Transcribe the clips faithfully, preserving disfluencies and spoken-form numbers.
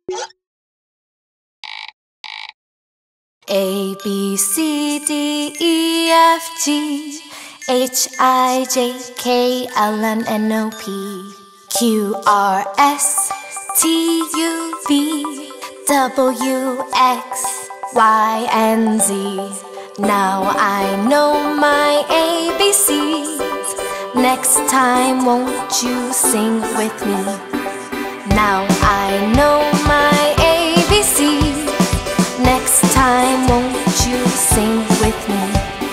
A, B, C, D, E, F, G, H, I, J, K, L, M, N, O, P, Q, R, S, T, U, V, W, X, Y, and Z. Now I know my A B Cs. Next time won't you sing with me? Now I know my A B Cs. Next time won't you sing with me?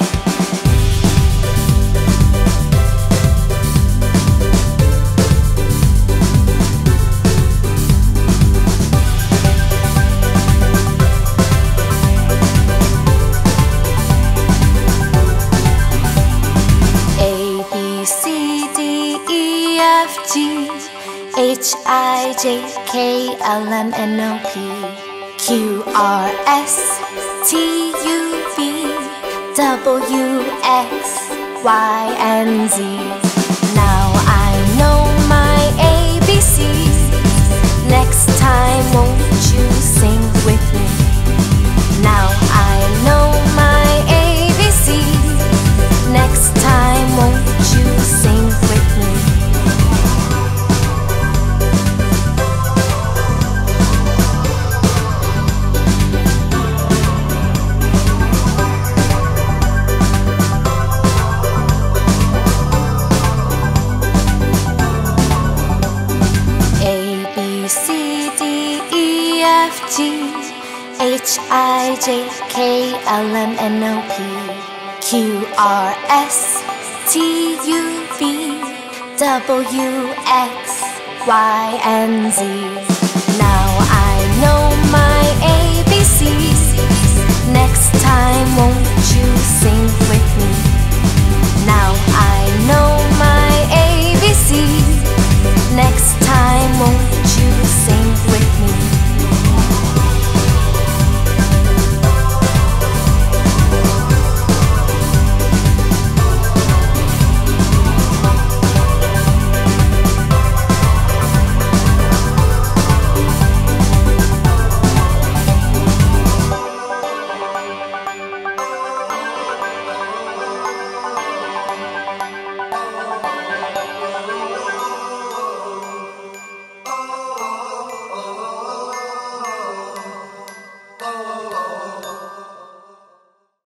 A, B, C, D, E, F, G, H, I, J, K, L, M, N, O, P, Q, R, S, T, U, V, W, X, Y, and Z. Now I know my A B Cs. Next time won't you sing with me? Now I know my A B Cs. Next time won't you sing with me? A, B, C, D, E, F, G, H, I, J, K, L, M, N, O, P, Q, R, S, T, U, V, W, X, Y, and Z. Now I know my A B Cs. Next time won't